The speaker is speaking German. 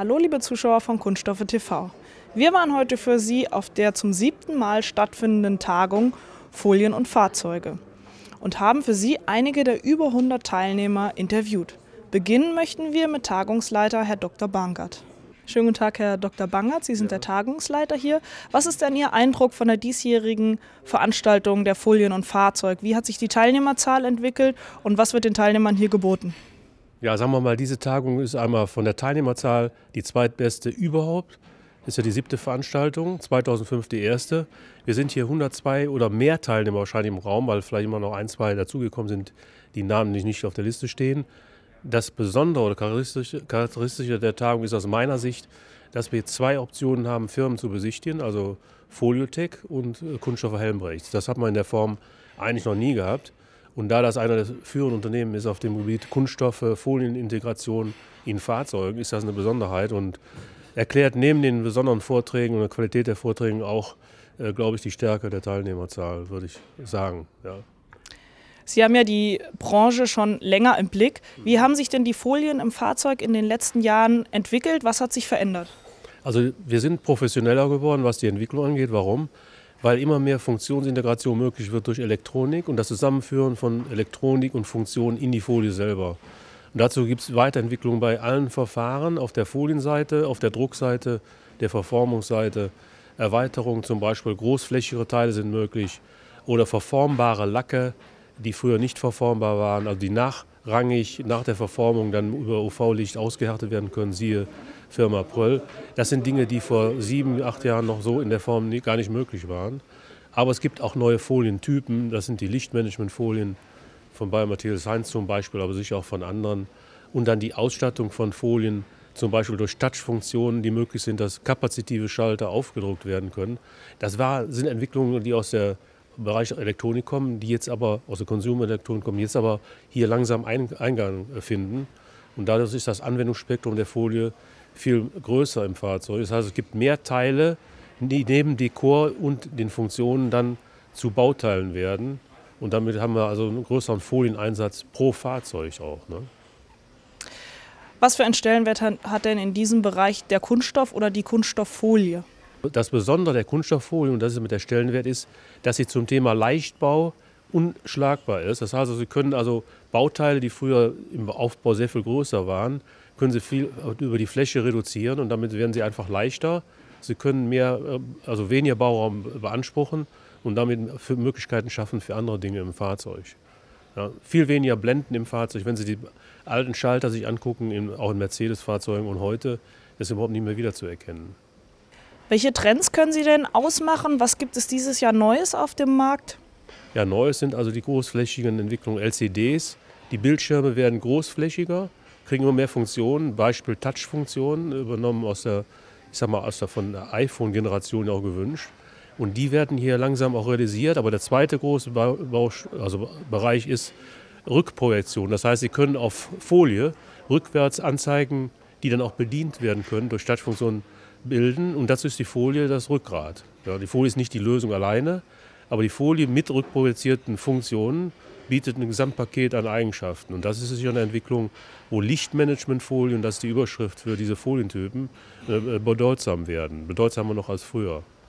Hallo liebe Zuschauer von Kunststoffe TV. Wir waren heute für Sie auf der zum 7. Mal stattfindenden Tagung Folien und Fahrzeuge und haben für Sie einige der über 100 Teilnehmer interviewt. Beginnen möchten wir mit Tagungsleiter Herr Dr. Bangert. Schönen guten Tag, Herr Dr. Bangert, Sie sind der Tagungsleiter hier. Was ist denn Ihr Eindruck von der diesjährigen Veranstaltung der Folien und Fahrzeug? Wie hat sich die Teilnehmerzahl entwickelt und was wird den Teilnehmern hier geboten? Ja, sagen wir mal, diese Tagung ist einmal von der Teilnehmerzahl die zweitbeste überhaupt. Das ist ja die 7. Veranstaltung, 2005 die erste. Wir sind hier 102 oder mehr Teilnehmer wahrscheinlich im Raum, weil vielleicht immer noch ein, zwei dazugekommen sind, die Namen nicht auf der Liste stehen. Das Besondere oder Charakteristische der Tagung ist aus meiner Sicht, dass wir 2 Optionen haben, Firmen zu besichtigen, also Foliotec und Kunststoffe Helmbrechts. Das hat man in der Form eigentlich noch nie gehabt. Und da das einer der führenden Unternehmen ist auf dem Gebiet Kunststoffe, Folienintegration in Fahrzeugen, ist das eine Besonderheit und erklärt neben den besonderen Vorträgen und der Qualität der Vorträge auch, glaube ich, die Stärke der Teilnehmerzahl, würde ich sagen. Ja. Sie haben ja die Branche schon länger im Blick. Wie haben sich denn die Folien im Fahrzeug in den letzten Jahren entwickelt? Was hat sich verändert? Also wir sind professioneller geworden, was die Entwicklung angeht. Warum? Weil immer mehr Funktionsintegration möglich wird durch Elektronik und das Zusammenführen von Elektronik und Funktionen in die Folie selber. Und dazu gibt es Weiterentwicklungen bei allen Verfahren, auf der Folienseite, auf der Druckseite, der Verformungsseite. Erweiterungen, zum Beispiel großflächigere Teile sind möglich oder verformbare Lacke, die früher nicht verformbar waren, also die nachrangig nach der Verformung dann über UV-Licht ausgehärtet werden können, siehe Firma Pröll. Das sind Dinge, die vor 7, 8 Jahren noch so in der Form gar nicht möglich waren. Aber es gibt auch neue Folientypen, das sind die Lichtmanagementfolien von Bayer Matthias Heinz zum Beispiel, aber sicher auch von anderen. Und dann die Ausstattung von Folien, zum Beispiel durch Touch-Funktionen, die möglich sind, dass kapazitive Schalter aufgedruckt werden können. Das sind Entwicklungen, die aus der Bereich Elektronik kommen, die jetzt aber aus der Konsumelektronik kommen, jetzt aber hier langsam Eingang finden. Und dadurch ist das Anwendungsspektrum der Folie viel größer im Fahrzeug. Das heißt, es gibt mehr Teile, die neben Dekor und den Funktionen dann zu Bauteilen werden. Und damit haben wir also einen größeren Folieneinsatz pro Fahrzeug auch. Ne? Was für einen Stellenwert hat denn in diesem Bereich der Kunststoff oder die Kunststofffolie? Das Besondere der Kunststofffolie, und das ist mit der Stellenwert, ist, dass sie zum Thema Leichtbau unschlagbar ist. Das heißt, Sie können also Bauteile, die früher im Aufbau sehr viel größer waren, können Sie viel über die Fläche reduzieren und damit werden sie einfach leichter. Sie können weniger Bauraum beanspruchen und damit Möglichkeiten schaffen für andere Dinge im Fahrzeug. Ja, viel weniger Blenden im Fahrzeug. Wenn Sie die alten Schalter sich angucken, auch in Mercedes-Fahrzeugen und heute, das ist überhaupt nicht mehr wiederzuerkennen. Welche Trends können Sie denn ausmachen? Was gibt es dieses Jahr Neues auf dem Markt? Ja, Neues sind also die großflächigen Entwicklungen LCDs. Die Bildschirme werden großflächiger, kriegen immer mehr Funktionen, Beispiel Touch-Funktionen, übernommen aus der von der iPhone-Generation auch gewünscht. Und die werden hier langsam auch realisiert. Aber der zweite große Bereich ist Rückprojektion. Das heißt, Sie können auf Folie rückwärts Anzeigen, die dann auch bedient werden können durch Touch-Funktionen, bilden. Und dazu ist die Folie das Rückgrat. Ja, die Folie ist nicht die Lösung alleine, aber die Folie mit rückprojizierten Funktionen bietet ein Gesamtpaket an Eigenschaften. Und das ist sicher eine Entwicklung, wo Lichtmanagementfolien, das ist die Überschrift für diese Folientypen, bedeutsam werden. Bedeutsamer noch als früher.